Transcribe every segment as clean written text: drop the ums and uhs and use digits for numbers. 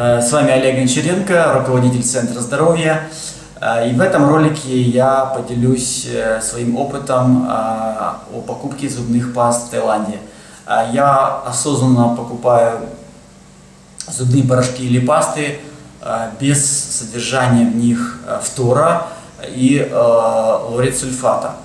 С вами Олег Гончаренко, руководитель Центра здоровья. И в этом ролике я поделюсь своим опытом о покупке зубных паст в Таиланде. Я осознанно покупаю зубные порошки или пасты без содержания в них фтора и лауретсульфата.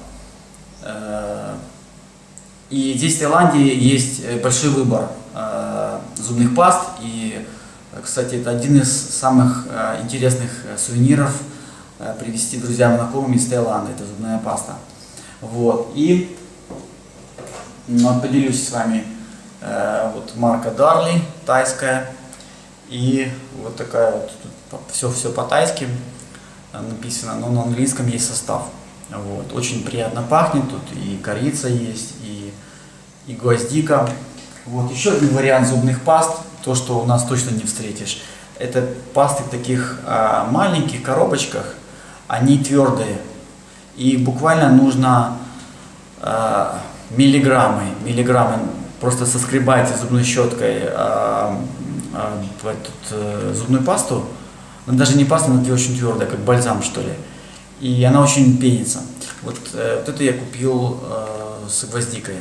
И здесь, в Таиланде, есть большой выбор зубных паст. И, кстати, это один из самых интересных сувениров привезти друзьям и знакомым из Таиланда. Это зубная паста. Вот. И поделюсь с вами. Вот марка Darlie, тайская. И вот такая вот, все по-тайски написано, но на английском есть состав. Вот. Очень приятно пахнет, тут и корица есть, и гвоздика. Вот. Еще один вариант зубных паст, то, что у нас точно не встретишь. Это пасты в таких маленьких коробочках, они твердые. И буквально нужно миллиграммы просто соскребайте зубной щеткой в эту зубную пасту. Но даже не паста, она очень твердая, как бальзам, что ли. И она очень пенится. Вот это я купил с гвоздикой.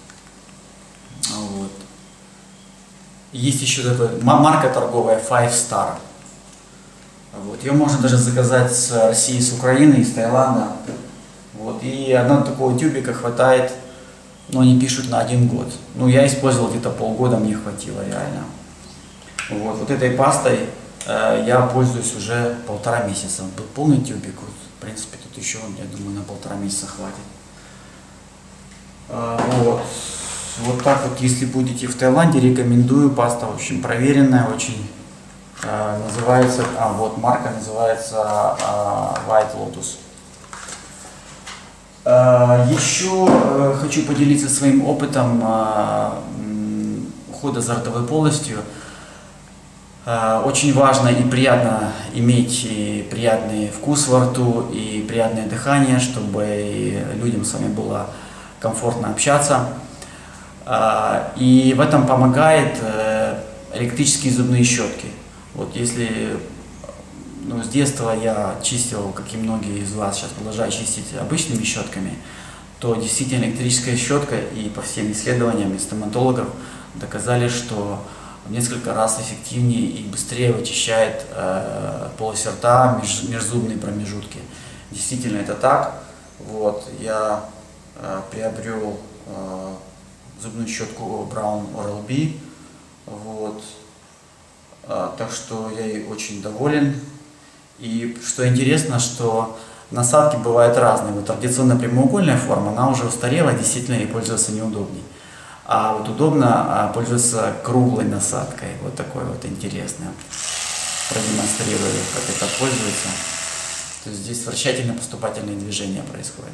Вот. Есть еще такая марка торговая Five Star. Вот. Ее можно даже заказать с России, с Украины, из Таиланда. Вот. И одного такого тюбика хватает, но они пишут на 1 год. Ну, я использовал где-то полгода, мне хватило реально. Вот этой пастой я пользуюсь уже 1,5 месяца. Был полный тюбик. Вот. В принципе, тут еще, я думаю, на 1,5 месяца хватит. Вот так вот, если будете в Таиланде, рекомендую. Паста очень проверенная, очень называется, вот марка называется White Lotus. Еще хочу поделиться своим опытом ухода за ротовой полостью. Очень важно и приятно иметь и приятный вкус во рту, и приятное дыхание, чтобы людям с вами было комфортно общаться. И в этом помогает электрические зубные щетки. Вот если с детства я чистил, как и многие из вас сейчас продолжают чистить обычными щетками, то действительно электрическая щетка, и по всем исследованиям и стоматологов доказали, что в несколько раз эффективнее и быстрее вычищает полость рта, межзубные промежутки. Действительно это так. Вот, я приобрел зубную щетку Braun Oral-B. Вот. Так что я ей очень доволен. И что интересно, что насадки бывают разные. Вот традиционная прямоугольная форма, она уже устарела, действительно ей пользоваться неудобней. А вот удобно пользоваться круглой насадкой. Вот такой вот интересный. Продемонстрирую, как это пользуется. То есть здесь вращательно-поступательные движения происходят.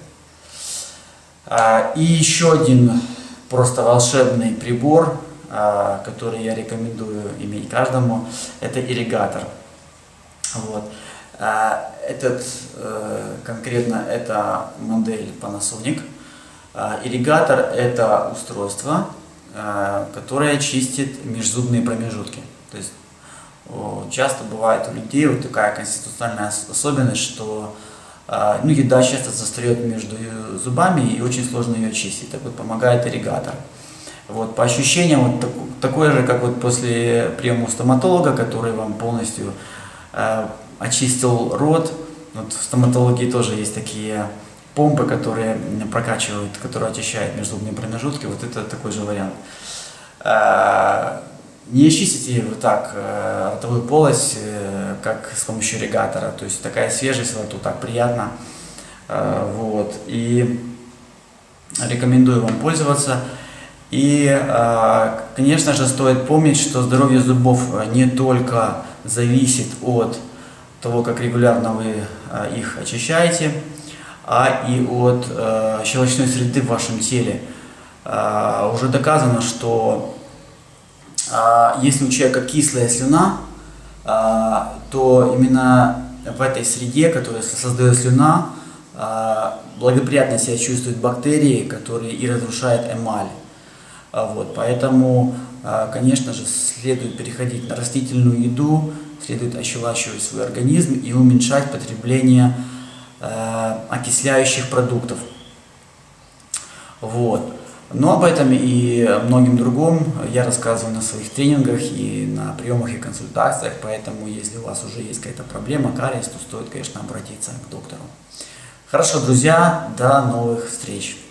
И еще один просто волшебный прибор, который я рекомендую иметь каждому, это ирригатор. Вот. Конкретно это модель Panasonic. Ирригатор – это устройство, которое чистит межзубные промежутки. То есть часто бывает у людей вот такая конституциональная особенность, что еда часто застряет между зубами и очень сложно ее чистить. Так вот помогает ирригатор. Вот, по ощущениям вот такое же, как вот после приема у стоматолога, который вам полностью очистил рот. Вот в стоматологии тоже есть такие помпы, которые прокачивают, которые очищают межзубные промежутки. Вот это такой же вариант. Не очистите вот так ротовую полость, как с помощью ирригатора. То есть такая свежесть во рту, так приятно. Вот. И рекомендую вам пользоваться. И, конечно же, стоит помнить, что здоровье зубов не только зависит от того, как регулярно вы их очищаете, а и от щелочной среды в вашем теле. Уже доказано, что если у человека кислая слюна, то именно в этой среде, которая создает слюна, благоприятно себя чувствуют бактерии, которые и разрушают эмаль. Вот, поэтому, конечно же, следует переходить на растительную еду, следует ощелачивать свой организм и уменьшать потребление окисляющих продуктов. Вот. Но об этом и многим другом я рассказываю на своих тренингах и на приемах и консультациях, поэтому если у вас уже есть какая-то проблема, кариес, то стоит, конечно, обратиться к доктору. Хорошо, друзья, до новых встреч!